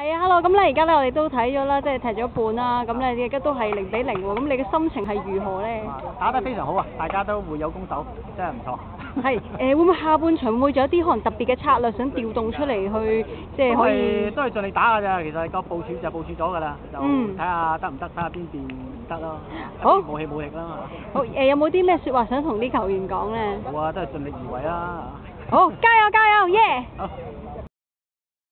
係啊，hello，咁咧而家咧我哋都睇咗啦，即係踢咗半啦，咁咧而家都係0-0喎，咁你嘅心情係如何咧？ 打得非常好啊，大家都會有攻守，真係唔錯。 係會唔會下半場會有啲可能特別嘅策略想調動出嚟去，即係可以？ 都係盡力打㗎咋，其實個部署就部署咗㗎啦，就睇下得唔得，睇下邊邊唔得咯。 好， 冇氣冇力啦。 好有冇啲咩説話想同啲球員講咧？ 冇啊，都係盡力而為啦。 好，加油加油，耶！ 好。